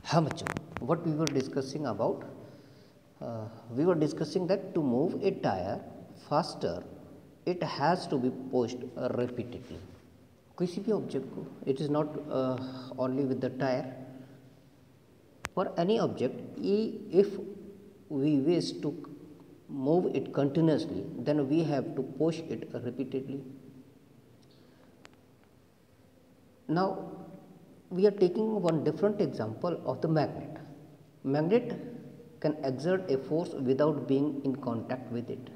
हाँ बच्चों, what we were discussing about, we were discussing that to move a tire faster it has to be pushed repeatedly. किसी भी object को, it is not only with the tire, for any object if we wish to move it continuously then we have to push it repeatedly. Now we are taking one different example of the magnet. Magnet can exert a force without being in contact with it.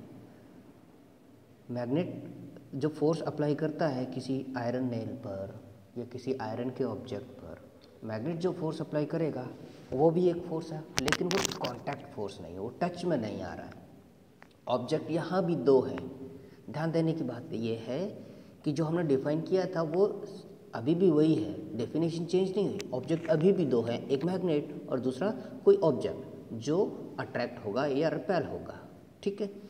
Magnet जो force apply करता है किसी iron nail पर या किसी iron के object पर, magnet जो फोर्स अप्लाई करेगा वो भी एक फोर्स है, लेकिन वो कांटेक्ट फोर्स नहीं है, वो टच में नहीं आ रहा है। ऑब्जेक्ट यहाँ भी दो हैं। ध्यान देने की बात ये है कि जो हमने डिफाइन किया था वो अभी भी वही है, डेफिनेशन चेंज नहीं हुई। ऑब्जेक्ट अभी भी दो हैं, एक मैग्नेट और दूसरा कोई ऑब्जेक्ट जो अट्रैक्ट होगा या रिपेल होगा, ठीक है।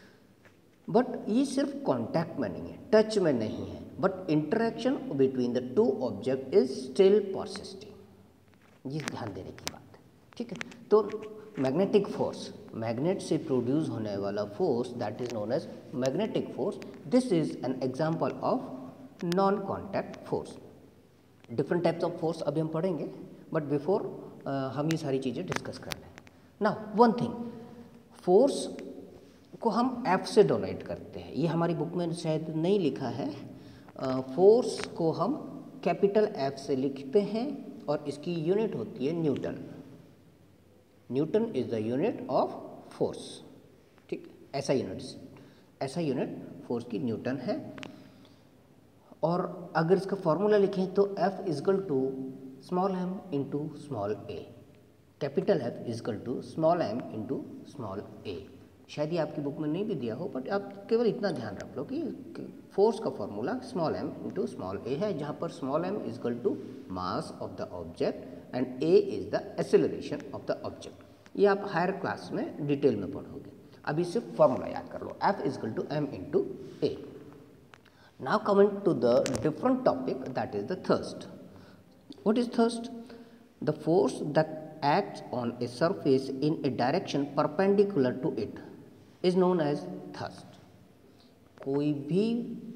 बट ये सिर्फ कांटेक्ट में नहीं है, टच में नहीं है, but interaction between the two object is still persisting. ये ध्यान देने की बात है, ठीक है। तो मैग्नेटिक फोर्स, मैग्नेट से प्रोड्यूस होने वाला force that is known as magnetic force, this is an example of non contact force. Different types of force अभी हम पढ़ेंगे, बट बिफोर हम ये सारी चीज़ें डिस्कस कर लें। नाउ वन थिंग, फोर्स को हम F से डोनेट करते हैं, ये हमारी बुक में शायद नहीं लिखा है। फोर्स को हम कैपिटल F से लिखते हैं और इसकी यूनिट होती है Newton. Newton is the unit of force, ठीक। ऐसा यूनिट फोर्स की न्यूटन है। और अगर इसका फॉर्मूला लिखें तो F equal to small m into small a, capital F equal to small m into small a। शायद ये आपकी बुक में नहीं भी दिया हो, बट आप केवल इतना ध्यान रख लो कि फोर्स का formula small m into small a है, जहाँ पर small m equal to mass of the object and a is the acceleration of the object. ये आप हायर क्लास में डिटेल में पढ़ोगे, अभी सिर्फ फॉर्मूला याद कर लो, F equal to m into a। Now coming to the different topic that is the thrust. What is thrust? The force that acts on a surface in a direction perpendicular to it is known as thrust. कोई भी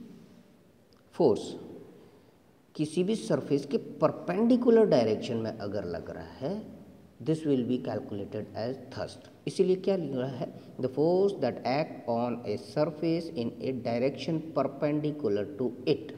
force किसी भी surface के perpendicular direction में अगर लग रहा है, this will be calculated as thrust. इसीलिए क्या लिख रहा है? The force that act on a surface in a direction perpendicular to it.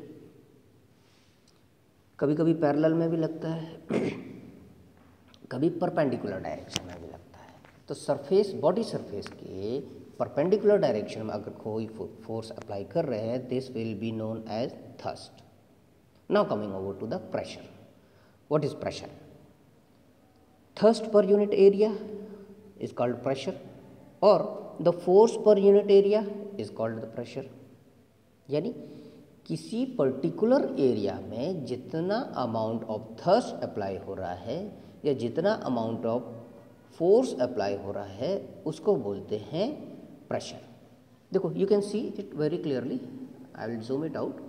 कभी कभी पैरेलल में भी लगता है, कभी परपेंडिकुलर डायरेक्शन में भी लगता है। तो सरफेस, बॉडी सरफेस के परपेंडिकुलर डायरेक्शन में अगर कोई फोर्स अप्लाई कर रहे हैं, this will be known as thrust. Now coming over to the pressure. What is pressure? Thrust per unit area is called pressure और the force per unit area is called the pressure. यानी किसी particular area में जितना amount of thrust apply हो रहा है या जितना अमाउंट ऑफ फोर्स अप्लाई हो रहा है उसको बोलते हैं प्रेशर। देखो, you can see it very clearly, I will zoom it out.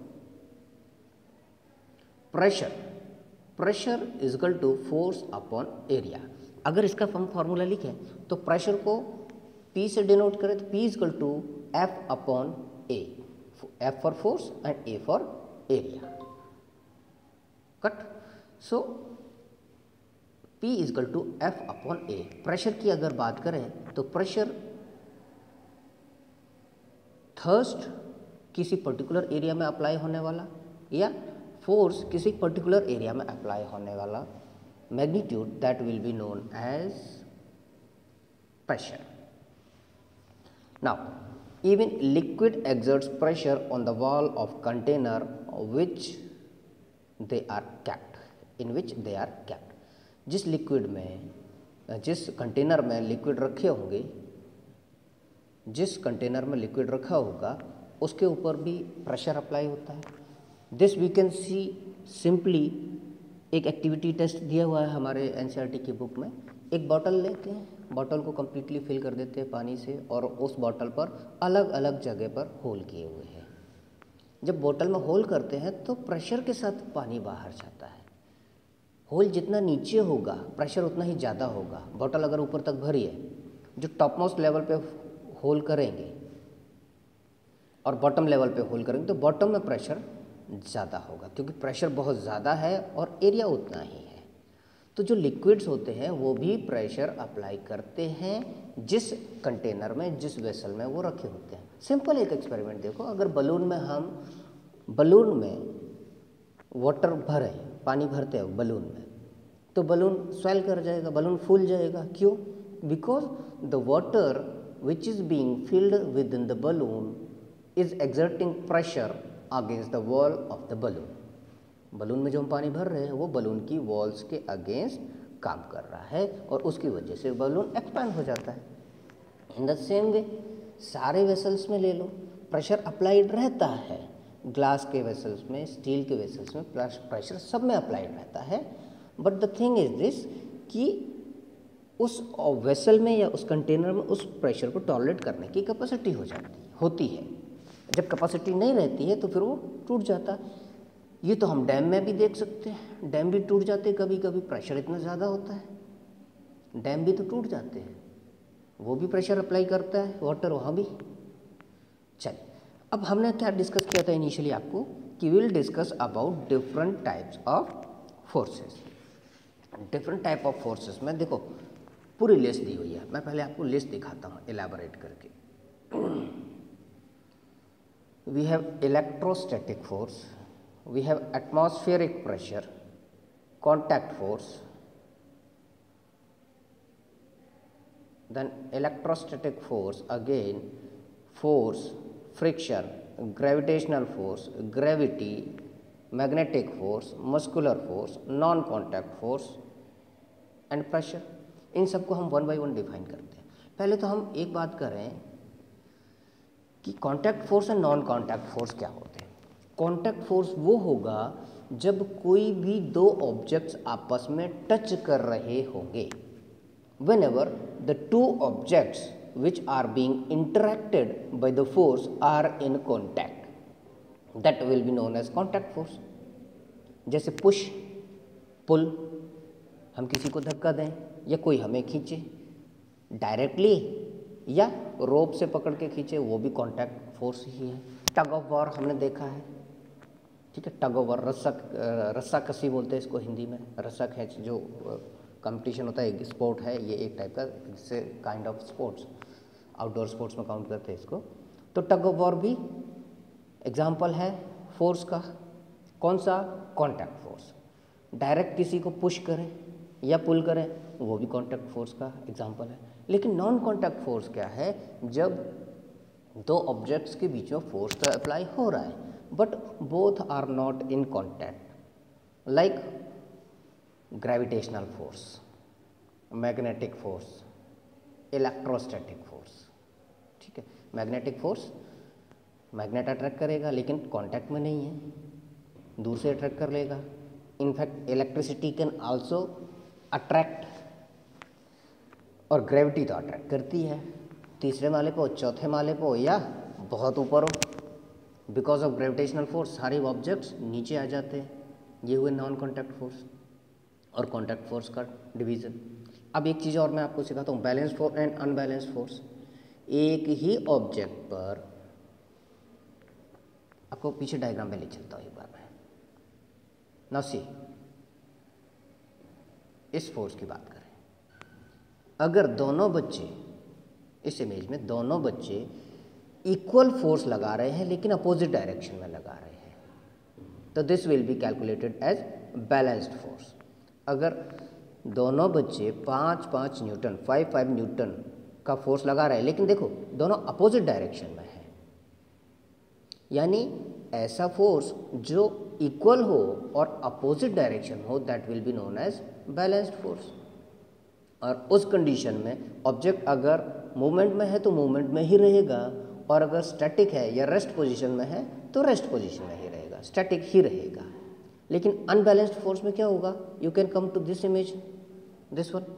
Pressure is equal to force upon area. अगर इसका हम फॉर्मूला लिखें तो प्रेशर को P से डिनोट करें तो P is equal to F upon A, F for force and A for area. Cut. So P is equal to F upon A। Pressure की अगर बात करें तो प्रेशर थ्रस्ट किसी पर्टिकुलर एरिया में अप्लाई होने वाला या फोर्स किसी पर्टिकुलर एरिया में अप्लाई होने वाला magnitude that will be known as pressure. Now even liquid exerts pressure on the wall of container which they are capped, in which they are capped. जिस liquid में, जिस container में liquid रखे होंगे, जिस कंटेनर में लिक्विड रखा होगा उसके ऊपर भी प्रेशर अप्लाई होता है। This we can see simply, एक एक्टिविटी टेस्ट दिया हुआ है हमारे एनसीईआरटी की बुक में। एक बॉटल लेते हैं, बॉटल को कम्प्लीटली फिल कर देते हैं पानी से और उस बॉटल पर अलग अलग जगह पर होल किए हुए हैं। जब बोतल में होल करते हैं तो प्रेशर के साथ पानी बाहर जाता है। होल जितना नीचे होगा प्रेशर उतना ही ज़्यादा होगा। बॉटल अगर ऊपर तक भरी है, जो टॉप मोस्ट लेवल पे होल करेंगे और बॉटम लेवल पे होल करेंगे तो बॉटम में प्रेशर ज़्यादा होगा, क्योंकि प्रेशर बहुत ज़्यादा है और एरिया उतना ही है। तो जो लिक्विड्स होते हैं वो भी प्रेशर अप्लाई करते हैं जिस कंटेनर में, जिस वेसल में वो रखे होते हैं। सिंपल एक एक्सपेरिमेंट देखो, अगर बलून में वाटर भरे, पानी भरते हैं बलून में, तो बलून स्वेल कर जाएगा, बलून फूल जाएगा। क्यों? Because the water which is being filled within the balloon is exerting pressure against the wall of the balloon. Balloon में जो हम पानी भर रहे हैं वो बलून की वॉल्स के अगेंस्ट काम कर रहा है और उसकी वजह से बलून एक्सपैंड हो जाता है। इन द सेम वे सारे वेसल्स में ले लो, प्रेशर अप्लाइड रहता है। ग्लास के वेसल्स में, स्टील के वेसल्स में प्रेशर सब में अप्लाइड रहता है। But the thing is this कि उस वेसल में या उस कंटेनर में उस प्रेशर को टॉलरेट करने की कैपेसिटी होती है। जब कैपेसिटी नहीं रहती है तो फिर वो टूट जाता है। ये तो हम डैम में भी देख सकते हैं, डैम भी टूट जाते हैं कभी कभी, प्रेशर इतना ज़्यादा होता है, डैम भी तो टूट जाते हैं, वो भी प्रेशर अप्लाई करता है वाटर वहाँ भी। चलिए, अब हमने क्या डिस्कस किया था इनिशियली आपको कि will discuss about different types of forces. Different type of forces में देखो पूरी लिस्ट दी हुई है, मैं पहले आपको लिस्ट दिखाता हूँ एलैबोरेट करके। We have electrostatic force, we have atmospheric pressure, contact force, then electrostatic force, again force, friction, gravitational force, gravity, magnetic force, muscular force, non contact force and pressure। इन सबको हम वन बाय वन डिफाइन करते हैं। पहले तो हम एक बात करें कि कॉन्टैक्ट फोर्स और नॉन कॉन्टैक्ट फोर्स क्या होते हैं। कॉन्टैक्ट फोर्स वो होगा जब कोई भी दो ऑब्जेक्ट्स आपस में टच कर रहे होंगे। Whenever the two objects which are being interacted by the force are in contact, that will be known as contact force. जैसे पुश पुल, हम किसी को धक्का दें या कोई हमें खींचे डायरेक्टली या रोप से पकड़ के खींचे, वो भी कॉन्टैक्ट फोर्स ही है। टग ऑफ वॉर हमने देखा है, ठीक है, टग ऑफ वॉर, रस्सा कसी बोलते हैं इसको हिंदी में, रस्सा खींच जो कंपटीशन होता है, एक स्पोर्ट है ये, एक टाइप का इससे kind of sports, outdoor sports में काउंट करते हैं इसको। तो टग ऑफ वॉर भी एग्जाम्पल है फोर्स का। कौन सा? Contact force. डायरेक्ट किसी को पुश करें या पुल करें, वो भी कॉन्टैक्ट फोर्स का एग्जाम्पल है। लेकिन नॉन कॉन्टैक्ट फोर्स क्या है? जब दो ऑब्जेक्ट्स के बीच में फोर्स तो अप्लाई हो रहा है but both are not in contact, like gravitational force, magnetic force, electrostatic force. ठीक है, मैग्नेटिक फोर्स मैग्नेट अट्रैक्ट करेगा लेकिन कॉन्टैक्ट में नहीं है, दूर से अट्रैक्ट कर लेगा। In fact electricity can also attract, और ग्रेविटी तो अट्रैक्ट करती है, तीसरे माले पे हो, चौथे माले पे हो या बहुत ऊपर हो। बिकॉज ऑफ ग्रेविटेशनल फोर्स सारे ऑब्जेक्ट्स नीचे आ जाते हैं। ये हुए नॉन कॉन्टैक्ट फोर्स और कॉन्टैक्ट फोर्स का डिवीज़न। अब एक चीज़ और मैं आपको सिखाता हूँ, balance force and unbalanced force. एक ही ऑब्जेक्ट पर, आपको पीछे डायग्राम में ले चलता हूँ एक बार मैं। नाउ सी, इस फोर्स की बात करें, अगर दोनों बच्चे, इस इमेज में दोनों बच्चे इक्वल फोर्स लगा रहे हैं लेकिन अपोजिट डायरेक्शन में लगा रहे हैं, तो this will be calculated as balanced force. अगर दोनों बच्चे 5 न्यूटन 5 न्यूटन का फोर्स लगा रहे हैं लेकिन देखो दोनों अपोजिट डायरेक्शन में है, यानी ऐसा फोर्स जो इक्वल हो और अपोजिट डायरेक्शन हो, that will be known as balanced force. और उस कंडीशन में ऑब्जेक्ट अगर मूवमेंट में है तो मूवमेंट में ही रहेगा, और अगर स्टैटिक है या रेस्ट पोजीशन में है तो रेस्ट पोजीशन में ही रहेगा, स्टैटिक ही रहेगा। लेकिन अनबैलेंस्ड फोर्स में क्या होगा? You can come to this image, this one.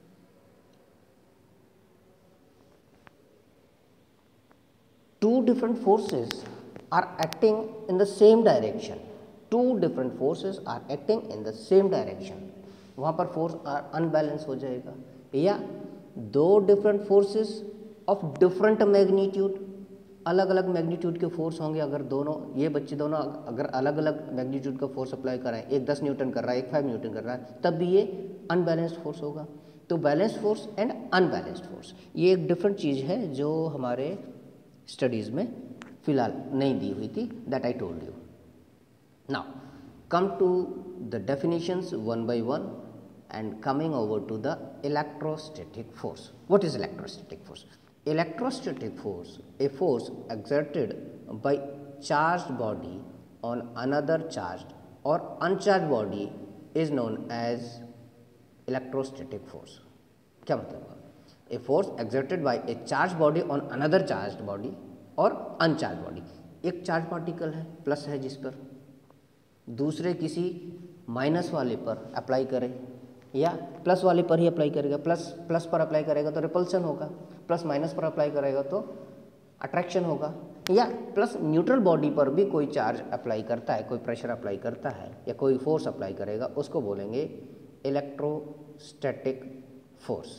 Two different forces are acting in the same direction. Two different forces are acting in the same direction. वहाँ पर force unbalance हो जाएगा। या दो different forces of different magnitude, अलग अलग magnitude के force होंगे, अगर दोनों ये बच्चे दोनों अगर अलग अलग मैग्नीट्यूड का फोर्स अप्लाई कराएं, एक 10 न्यूटन कर रहा है, एक 5 न्यूटन कर रहा है, तब भी ये अनबैलेंस्ड फोर्स होगा। तो balanced force and unbalanced force ये एक डिफरेंट चीज़ है जो हमारे स्टडीज़ में फिलहाल नहीं दी हुई थी, that I told you. Now come to the definitions one by one and coming over to the electrostatic force. What is electrostatic force? Electrostatic force, a force exerted by charged body on another charged or uncharged body is known as electrostatic force. क्या मतलब है? A force exerted by a charged body on another charged body or uncharged body. एक charge particle है, plus है जिस पर, दूसरे किसी माइनस वाले पर अप्लाई करें या प्लस वाले पर ही अप्लाई करेगा, प्लस पर अप्लाई करेगा तो रिपल्सन होगा, प्लस माइनस पर अप्लाई करेगा तो अट्रैक्शन होगा, या प्लस न्यूट्रल बॉडी पर भी कोई चार्ज अप्लाई करता है, कोई प्रेशर अप्लाई करता है या कोई फोर्स अप्लाई करेगा, उसको बोलेंगे इलेक्ट्रोस्टैटिक फोर्स।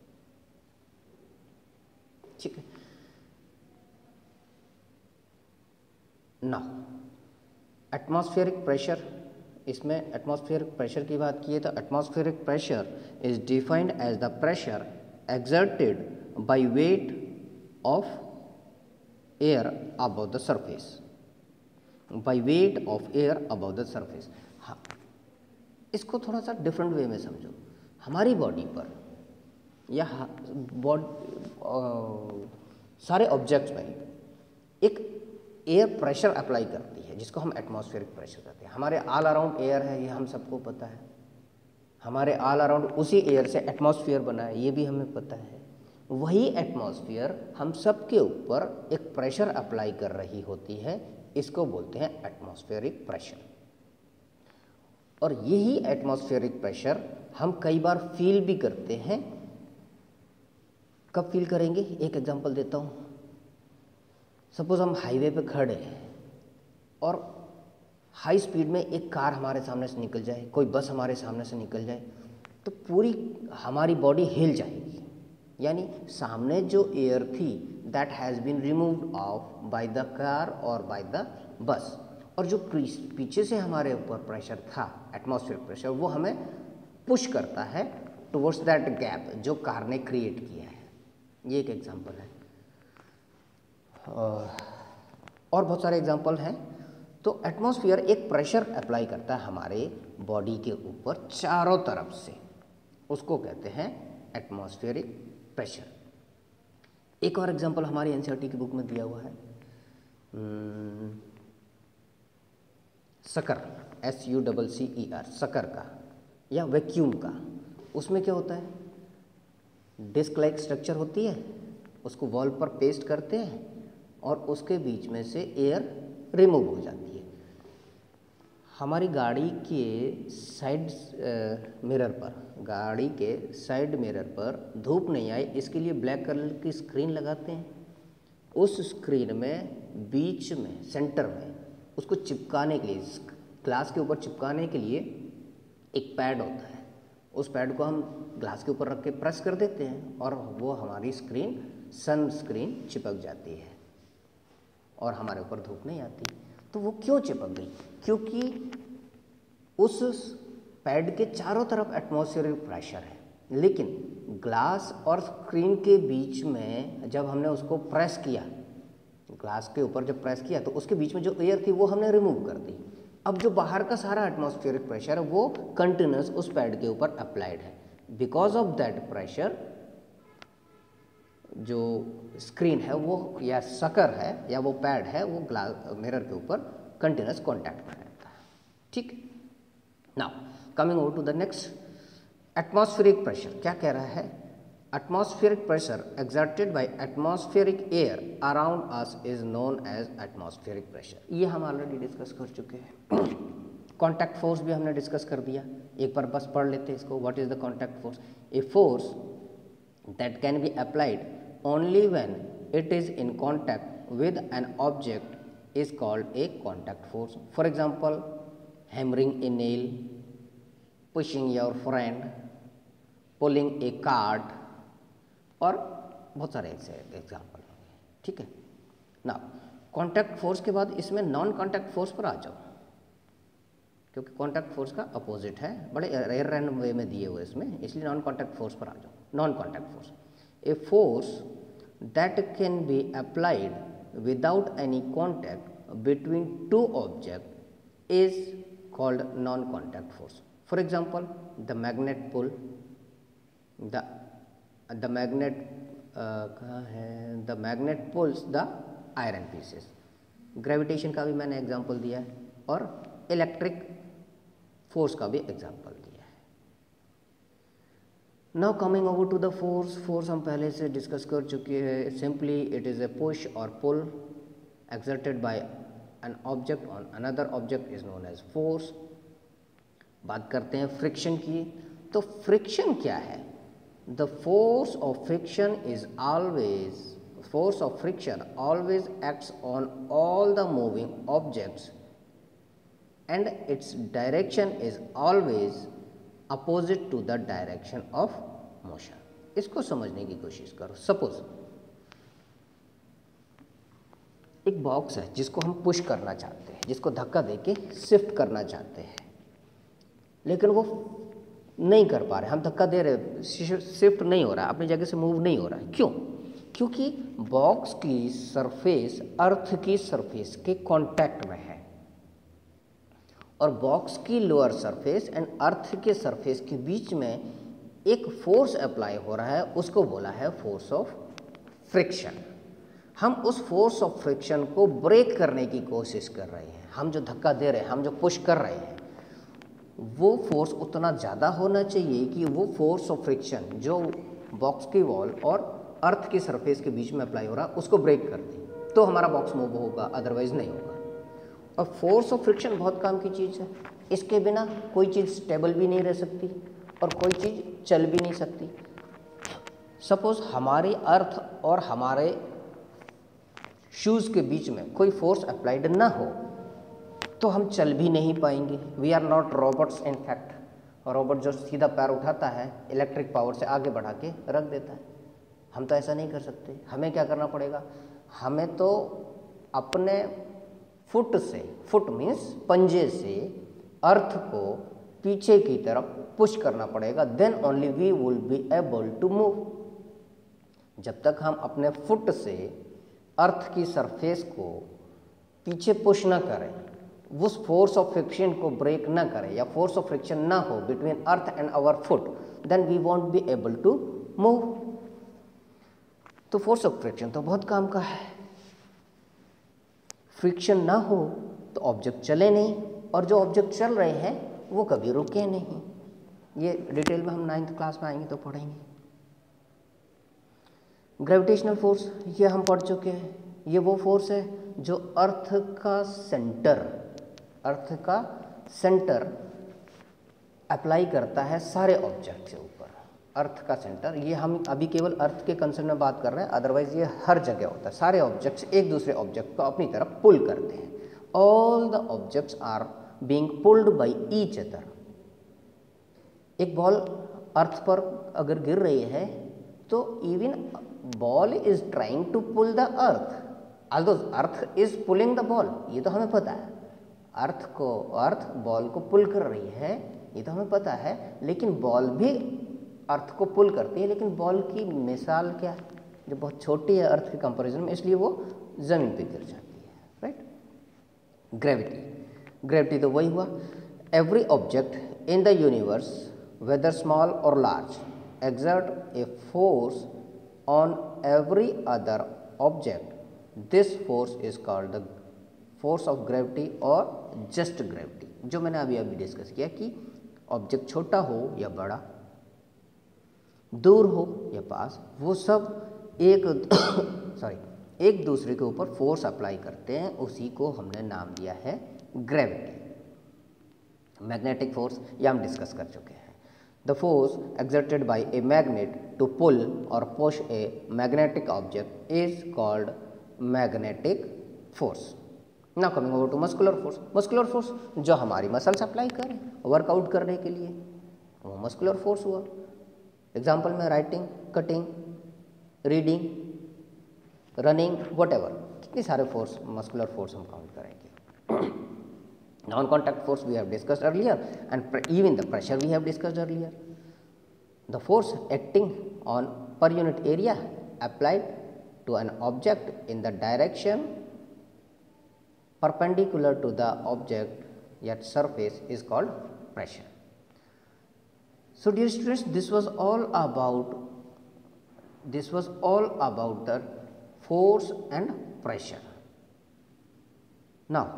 ठीक है। नाउ एटमॉस्फेरिक प्रेशर, इसमें एटमॉस्फेरिक प्रेशर की बात की है तो atmospheric pressure is defined as the pressure exerted by weight of air above the surface, by weight of air above the surface. हाँ, इसको थोड़ा सा डिफरेंट वे में समझो। हमारी बॉडी पर या सारे ऑब्जेक्ट्स में एक एयर प्रेशर अप्लाई करती है जिसको हम एटमॉस्फेरिक प्रेशर कहते हैं। हमारे ऑल अराउंड एयर है, ये हम सबको पता है। हमारे ऑल अराउंड उसी एयर से एटमॉस्फेयर बना है, ये भी हमें पता है। वही एटमॉस्फेयर हम सब के ऊपर एक प्रेशर अप्लाई कर रही होती है, इसको बोलते हैं एटमॉस्फेरिक प्रेशर। और यही एटमॉस्फेरिक प्रेशर हम कई बार फील भी करते हैं। कब फील करेंगे? एक एग्जांपल देता हूँ। सपोज हम हाईवे पे खड़े हैं और हाई स्पीड में एक कार हमारे सामने से निकल जाए, कोई बस हमारे सामने से निकल जाए, तो पूरी हमारी बॉडी हिल जाएगी। यानी सामने जो एयर थी that has been removed off by the car और बाय द बस, और जो पीछे से हमारे ऊपर प्रेशर था एटमॉस्फेरिक प्रेशर, वो हमें पुश करता है टुवर्ड्स दैट गैप जो कार ने क्रिएट किया है। ये एक एग्जांपल है। और बहुत सारे एग्जांपल हैं। तो एटमॉस्फेयर एक प्रेशर अप्लाई करता है हमारे बॉडी के ऊपर चारों तरफ से, उसको कहते हैं एटमॉस्फेरिक प्रेशर। एक और एग्जांपल हमारी एनसीईआरटी की बुक में दिया हुआ है, सकर, SUCCER, सकर का या वैक्यूम का। उसमें क्या होता है? डिस्क लाइक स्ट्रक्चर होती है, उसको वॉल पर पेस्ट करते हैं और उसके बीच में से एयर रिमूव हो जाती है। हमारी गाड़ी के साइड मिरर पर धूप नहीं आए इसके लिए ब्लैक कलर की स्क्रीन लगाते हैं। उस स्क्रीन में बीच में सेंटर में उसको चिपकाने के लिए, ग्लास के ऊपर चिपकाने के लिए एक पैड होता है। उस पैड को हम ग्लास के ऊपर रख के प्रेस कर देते हैं और वो हमारी स्क्रीन, सन स्क्रीन चिपक जाती है और हमारे ऊपर धूप नहीं आती। तो वो क्यों चिपक गई? क्योंकि उस पैड के चारों तरफ एटमॉस्फेरिक प्रेशर है, लेकिन ग्लास और स्क्रीन के बीच में जब हमने उसको प्रेस किया, ग्लास के ऊपर जब प्रेस किया तो उसके बीच में जो एयर थी वो हमने रिमूव कर दी। अब जो बाहर का सारा एटमॉस्फेरिक प्रेशर है वो कंटिन्यूस उस पैड के ऊपर अप्लाइड है। बिकॉज ऑफ दैट प्रेशर जो स्क्रीन है वो या सकर है या वो पैड है वो ग्लास मिरर के ऊपर कंटिन्यूस कॉन्टैक्ट में रहता है। ठीक। Now coming over to the next, atmospheric pressure क्या कह रहा है? Atmospheric pressure exerted by atmospheric air around us is known as atmospheric pressure. ये हम ऑलरेडी डिस्कस कर चुके हैं। कॉन्टैक्ट फोर्स भी हमने डिस्कस कर दिया, एक बार बस पढ़ लेते हैं इसको। What is the contact force? A force that can be applied only when it is in contact with an object is called a contact force. For example, hammering a nail, pushing your friend, pulling a cart, और बहुत सारे ऐसे example होंगे। ठीक है ना। Contact force के बाद इसमें नॉन कॉन्टैक्ट फोर्स पर आ जाओ, क्योंकि कॉन्टैक्ट फोर्स का अपोजिट है, बड़े रेयर रैंडम वे में दिए हुए इसमें, इसलिए नॉन कॉन्टैक्ट फोर्स पर आ जाओ। Non contact force, a force that can be applied without any contact between two object is called non contact force. For example the magnet pull, the magnet कहाँ है, the magnet pulls the iron pieces. Gravitation का भी मैंने example दिया है और electric force का भी एग्जांपल दिया है। Now coming over to the force. Force हम पहले से डिस्कस कर चुके हैं। Simply it is a push और pull exerted by an object on another object is known as force. बात करते हैं फ्रिक्शन की, तो फ्रिक्शन क्या है? The force of friction always acts on all the moving objects and its direction is always opposite to the direction of motion. इसको समझने की कोशिश करो। सपोज एक बॉक्स है जिसको हम पुश करना चाहते हैं, जिसको धक्का देके शिफ्ट करना चाहते हैं, लेकिन वो नहीं कर पा रहे। हम धक्का दे रहे, शिफ्ट नहीं हो रहा, अपनी जगह से मूव नहीं हो रहा है। क्यों? क्योंकि बॉक्स की सरफेस अर्थ की सरफेस के कांटेक्ट में है, और बॉक्स की लोअर सरफेस एंड अर्थ के सरफेस के बीच में एक फोर्स अप्लाई हो रहा है, उसको बोला है फोर्स ऑफ फ्रिक्शन। हम उस फोर्स ऑफ फ्रिक्शन को ब्रेक करने की कोशिश कर रहे हैं। हम जो धक्का दे रहे हैं, हम जो पुश कर रहे हैं, वो फोर्स उतना ज़्यादा होना चाहिए कि वो फोर्स ऑफ फ्रिक्शन जो बॉक्स की वॉल और अर्थ की सरफेस के बीच में अप्लाई हो रहा है उसको ब्रेक कर दे, तो हमारा बॉक्स मूव होगा, अदरवाइज नहीं होगा। और फोर्स ऑफ फ्रिक्शन बहुत काम की चीज़ है। इसके बिना कोई चीज़ स्टेबल भी नहीं रह सकती और कोई चीज़ चल भी नहीं सकती। सपोज हमारे अर्थ और हमारे शूज़ के बीच में कोई फोर्स अप्लाइड ना हो तो हम चल भी नहीं पाएंगे। We are not robots in fact. Robot जो सीधा पैर उठाता है, इलेक्ट्रिक पावर से आगे बढ़ा के रख देता है, हम तो ऐसा नहीं कर सकते। हमें क्या करना पड़ेगा? हमें तो अपने फुट से, फुट मीन्स पंजे से अर्थ को पीछे की तरफ पुश करना पड़ेगा, then only we will be able to move. जब तक हम अपने फुट से अर्थ की सरफेस को पीछे पुश ना करें, उस फोर्स ऑफ फ्रिक्शन को ब्रेक ना करें, या फोर्स ऑफ फ्रिक्शन ना हो between earth and our foot, then we won't be able to move. तो फोर्स ऑफ फ्रिक्शन तो बहुत काम का है। फ्रिक्शन ना हो तो ऑब्जेक्ट चले नहीं, और जो ऑब्जेक्ट चल रहे हैं वो कभी रुके नहीं। ये डिटेल में हम 9th क्लास में आएंगे तो पढ़ेंगे। ग्रेविटेशनल फोर्स ये हम पढ़ चुके हैं। ये वो फोर्स है जो अर्थ का सेंटर अप्लाई करता है सारे ऑब्जेक्ट के ऊपर। अर्थ का सेंटर, ये हम अभी केवल अर्थ के कंसर्न में बात कर रहे हैं, अदरवाइज ये हर जगह होता है। सारे ऑब्जेक्ट्स एक दूसरे ऑब्जेक्ट को अपनी तरफ पुल करते हैं। All the objects are being pulled by each other. एक बॉल अर्थ पर अगर गिर रही है तो even ball is trying to pull the earth, although earth is pulling the ball, ये तो हमें पता है। अर्थ बॉल को पुल कर रही है, ये तो हमें पता है, लेकिन बॉल भी अर्थ को पुल करती है। लेकिन बॉल की मिसाल क्या है? जो बहुत छोटी है अर्थ के कंपैरिजन में, इसलिए वो ज़मीन पे गिर जाती है। राइट? ग्रेविटी तो वही हुआ। Every object in the universe whether small or large exert a force on every other object. This force is called the force of gravity or just gravity. जो मैंने अभी डिस्कस किया कि ऑब्जेक्ट छोटा हो या बड़ा, दूर हो या पास, वो सब एक दूसरे के ऊपर फोर्स अप्लाई करते हैं। उसी को हमने नाम दिया है ग्रेविटी। मैग्नेटिक फोर्स ये हम डिस्कस कर चुके हैं। The force exerted by a magnet to pull or push a magnetic object is called magnetic force. Now coming over to muscular force. Muscular force जो हमारी मसल्स अप्लाई करें workout करने के लिए, वो मस्कुलर फोर्स हुआ। एग्जाम्पल में writing, cutting, reading, running, whatever, कितने सारे फोर्स, मस्कुलर फोर्स हम काउंट करेंगे। Non contact force we have discussed earlier and even the pressure we have discussed earlier. The force acting on per unit area applied to an object in the direction perpendicular to the object yet surface is called pressure. So dear students, this was all about the force and pressure. Now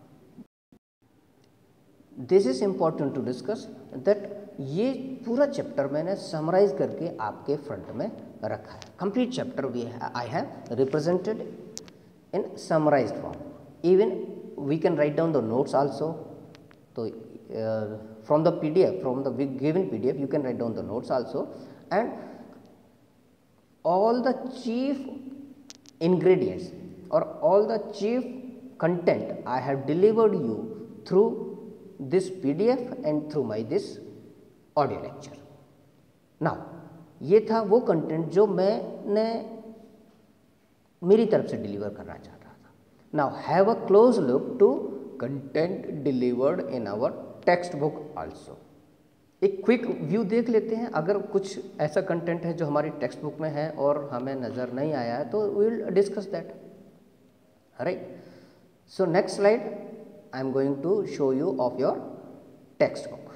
this is important to discuss that ये पूरा chapter मैंने summarise करके आपके front में रखा है। Complete chapter I have represented in summarized form. Even we can write down the notes also. तो from the PDF, from the given PDF you can write down the notes also and all the chief ingredients और all the chief content I have delivered you through this PDF and through my this audio lecture. Now ये था वो content जो मैंने मेरी तरफ से deliver करना चाह रहा था। Now have a close look to content delivered in our text book also. एक क्विक व्यू देख लेते हैं। अगर कुछ ऐसा कंटेंट है जो हमारी टेक्स्ट बुक में है और हमें नज़र नहीं आया है तो we will discuss that, right. So next slide I am going to show you of your text book.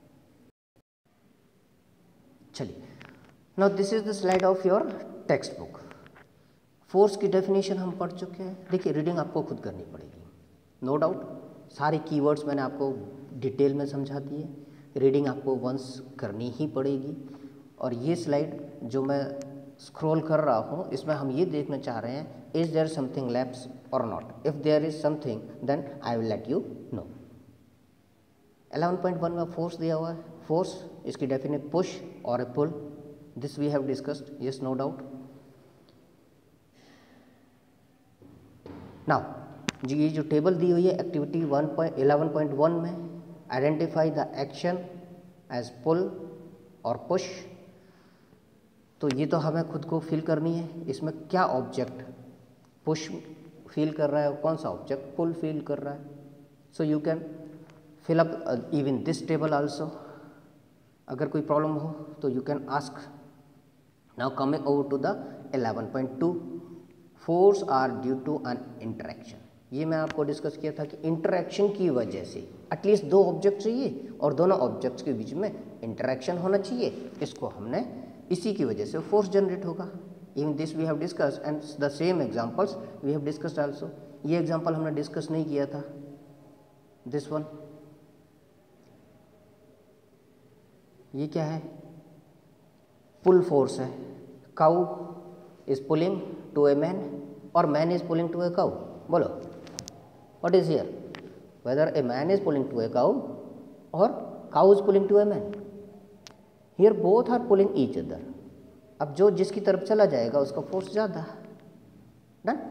चलिए, now this is the slide of your text book. Force की डेफिनेशन हम पढ़ चुके हैं। देखिए, रीडिंग आपको खुद करनी पड़ेगी, नो डाउट। सारे कीवर्ड्स मैंने आपको डिटेल में समझा दिए। रीडिंग आपको वंस करनी ही पड़ेगी। और ये स्लाइड जो मैं स्क्रॉल कर रहा हूँ, इसमें हम ये देखना चाह रहे हैं, is there something lapse or not. If there is something then I will let you know. 11.1 में फोर्स दिया हुआ है। फोर्स, इसकी definition push or a pull, this we have discussed, yes no doubt. Now जी, ये जो table दी हुई है एक्टिविटी 11.1 में, identify the action as pull or push. तो ये तो हमें खुद को फिल करनी है। इसमें क्या ऑब्जेक्ट पुश फील कर रहा है और कौन सा ऑब्जेक्ट पुल फील कर रहा है। So you can fill up even this table also. अगर कोई प्रॉब्लम हो तो you can ask. Now coming over to the 11.2, force are due to an interaction. ये मैं आपको डिस्कस किया था कि इंटरेक्शन की वजह से एटलीस्ट दो ऑब्जेक्ट चाहिए और दोनों ऑब्जेक्ट्स के बीच में इंटरेक्शन होना चाहिए। इसको हमने, इसी की वजह से फोर्स जनरेट होगा। Even this we have discussed and the same examples we have discussed also. ये एग्जाम्पल हमने डिस्कस नहीं किया था, दिस वन। ये क्या है? पुल फोर्स है। Cow is pulling to a man और man is pulling to a cow. बोलो, what is here? Whether a man is pulling to a cow or cow is pulling to a man. Here both are pulling each other. अब जो जिसकी तरफ चला जाएगा उसका force ज़्यादा। Done.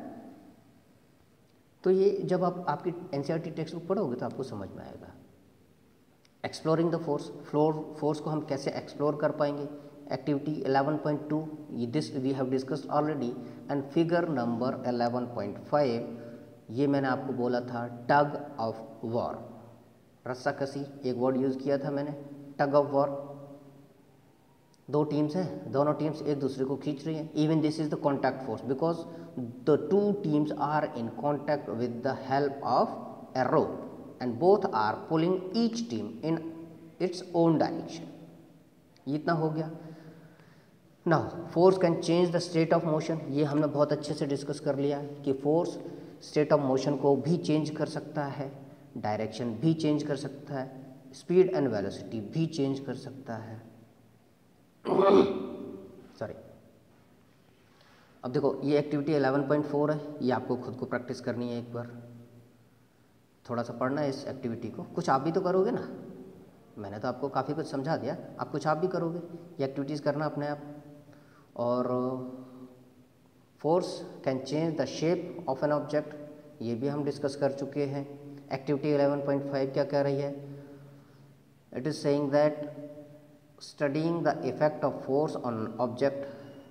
तो ये जब आप आपकी एनसीईआरटी टेक्स्ट बुक पढ़ोगे तो आपको समझ में आएगा। एक्सप्लोरिंग द फोर्स, फोर्स को हम कैसे एक्सप्लोर कर पाएंगे। Activity 11.2, this we have discussed already. And figure number 11.5, ये मैंने आपको बोला था टग ऑफ वॉर, रस्साकसी, एक वर्ड यूज़ किया था मैंने, टग ऑफ वॉर। दो टीम्स हैं, दोनों टीम्स एक दूसरे को खींच रही हैं। Even this is the contact force because the two teams are in contact with the help of a rope and both are pulling each team in its own direction. ये इतना हो गया। Now force can change the state of motion. ये हमने बहुत अच्छे से discuss कर लिया कि फोर्स स्टेट ऑफ मोशन को भी चेंज कर सकता है, डायरेक्शन भी चेंज कर सकता है, स्पीड एंड वेलोसिटी भी चेंज कर सकता है। सॉरी। अब देखो, ये एक्टिविटी 11.4 है, ये आपको खुद को प्रैक्टिस करनी है। एक बार थोड़ा सा पढ़ना है इस एक्टिविटी को। कुछ आप भी तो करोगे ना, मैंने तो आपको काफ़ी कुछ समझा दिया, आप कुछ आप भी करोगे। ये एक्टिविटीज़ करना अपने आप। और force can change the shape of an object, ये भी हम डिस्कस कर चुके हैं। एक्टिविटी 11.5 क्या कह रही है? It is saying that studying the effect of force on object,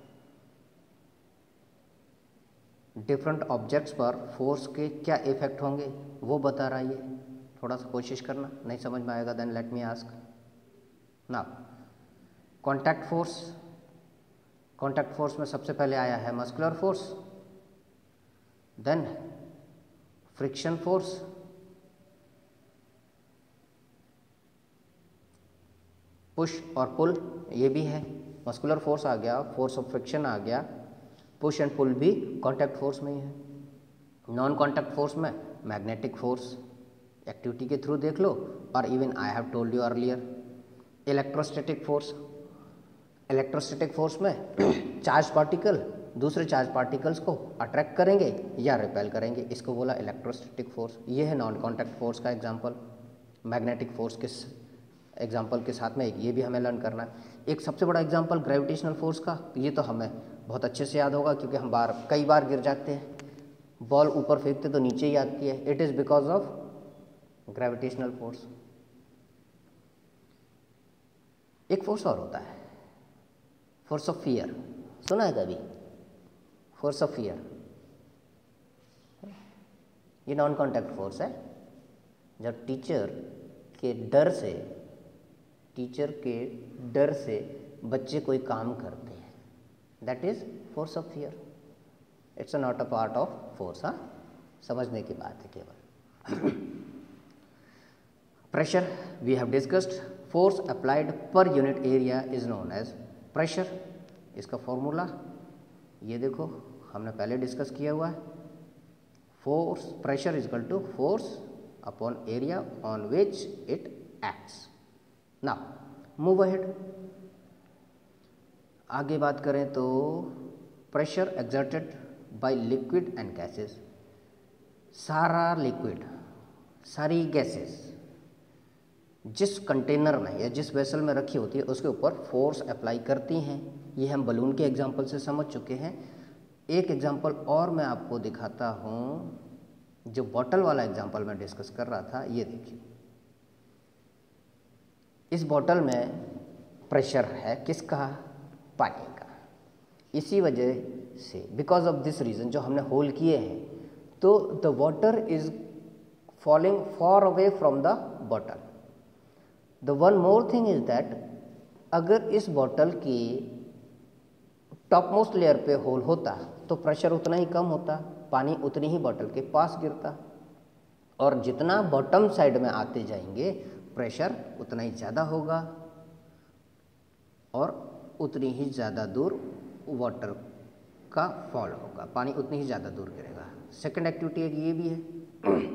different objects पर फोर्स के क्या इफेक्ट होंगे वो बता रहा है ये। थोड़ा सा कोशिश करना, नहीं समझ में आएगा देन लेट मी आस्क ना। कॉन्टैक्ट फोर्स, कॉन्टैक्ट फोर्स में सबसे पहले आया है muscular force, then friction force, push और पुल, ये भी है। मस्कुलर फोर्स आ गया, फोर्स ऑफ फ्रिक्शन आ गया, पुश एंड पुल भी कॉन्टैक्ट फोर्स में ही है। नॉन कॉन्टैक्ट फोर्स में मैग्नेटिक फोर्स, एक्टिविटी के थ्रू देख लो, और even I have told you earlier electrostatic force. Electrostatic force में चार्ज पार्टिकल दूसरे चार्ज पार्टिकल्स को अट्रैक्ट करेंगे या रिपेल करेंगे, इसको बोला इलेक्ट्रोस्टैटिक फोर्स। ये है नॉन कॉन्टैक्ट फोर्स का एग्जांपल। मैग्नेटिक फोर्स के एग्जांपल के साथ में ये भी हमें लर्न करना है। एक सबसे बड़ा एग्जांपल ग्रेविटेशनल फोर्स का, ये तो हमें बहुत अच्छे से याद होगा क्योंकि हम कई बार गिर जाते हैं, बॉल ऊपर फेंकते तो नीचे ही आती है, it is because of gravitational force. एक फोर्स और होता है, फोर्स ऑफ फियर, सुना है कभी? फोर्स ऑफ फियर, ये नॉन कॉन्टैक्ट फोर्स है। जब टीचर के डर से बच्चे कोई काम करते हैं, that is force of fear. It's not a part of force. हाँ, समझने की बात है केवल। Pressure we have discussed, force applied per unit area is known as pressure. इसका फॉर्मूला ये देखो, हमने पहले डिस्कस किया हुआ है। Force, pressure is equal to force upon area on which it acts. Now move ahead, आगे बात करें तो pressure exerted by liquid and gases. सारा लिक्विड, सारी गैसेस जिस कंटेनर में या जिस वेसल में रखी होती है उसके ऊपर फोर्स अप्लाई करती हैं। ये हम बलून के एग्जांपल से समझ चुके हैं। एक एग्जांपल और मैं आपको दिखाता हूँ, जो बॉटल वाला एग्जांपल मैं डिस्कस कर रहा था। ये देखिए, इस बॉटल में प्रेशर है किसका? पानी का। इसी वजह से, बिकॉज ऑफ दिस रीज़न, जो हमने होल किए हैं, तो the water is falling far away from the bottle. The one more thing is that, अगर इस बॉटल की टॉप मोस्ट लेयर पे होल होता तो प्रेशर उतना ही कम होता, पानी उतनी ही बॉटल के पास गिरता, और जितना बॉटम साइड में आते जाएंगे प्रेशर उतना ही ज़्यादा होगा और उतनी ही ज़्यादा दूर वाटर का फॉल होगा, पानी उतनी ही ज़्यादा दूर गिरेगा। सेकंड एक्टिविटी एक ये भी है,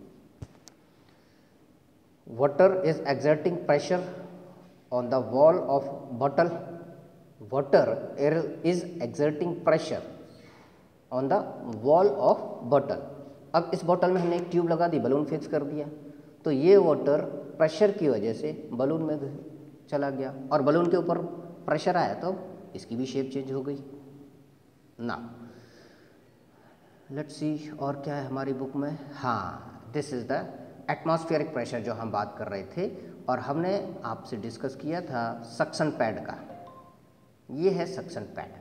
water is exerting pressure on the wall of bottle. Water is exerting pressure on the wall of bottle. अब इस बॉटल में हमने एक ट्यूब लगा दी, बलून फिक्स कर दिया, तो ये वाटर प्रेशर की वजह से बलून में चला गया और बलून के ऊपर प्रेशर आया तो इसकी भी शेप चेंज हो गई ना। लेट्स सी और क्या है हमारी बुक में। हाँ, this is the atmospheric pressure जो हम बात कर रहे थे, और हमने आपसे डिस्कस किया था सक्शन पैड का। ये है सक्शन पैड।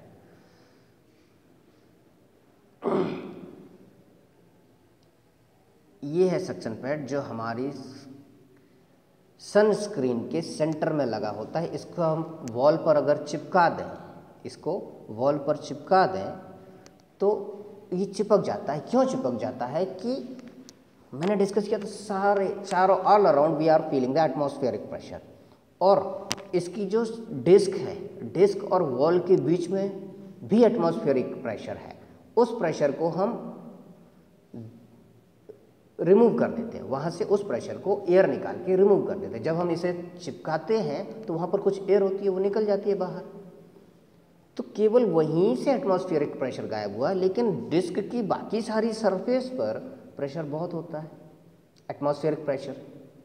ये है सक्शन पैड जो हमारी सनस्क्रीन के सेंटर में लगा होता है। इसको हम वॉल पर अगर चिपका दें, इसको वॉल पर चिपका दें तो ये चिपक जाता है। क्यों चिपक जाता है कि मैंने डिस्कस किया था, चारों all around we are feeling the atmospheric pressure, और इसकी जो डिस्क है, डिस्क और वॉल के बीच में भी एटमॉस्फेरिक प्रेशर है। उस प्रेशर को हम रिमूव कर देते हैं, वहाँ से उस प्रेशर को एयर निकाल के रिमूव कर देते हैं। जब हम इसे चिपकाते हैं तो वहाँ पर कुछ एयर होती है, वो निकल जाती है बाहर, तो केवल वहीं से एटमॉस्फेरिक प्रेशर गायब हुआ, लेकिन डिस्क की बाकी सारी सरफेस पर प्रेशर बहुत होता है, एटमॉस्फेरिक प्रेशर।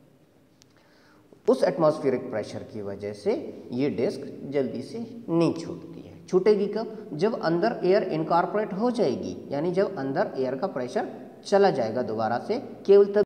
उस एटमॉस्फेरिक प्रेशर की वजह से ये डिस्क जल्दी से नहीं छूटती है। छूटेगी कब? जब अंदर एयर इनकॉर्पोरेट हो जाएगी, यानी जब अंदर एयर का प्रेशर चला जाएगा दोबारा से, केवल तब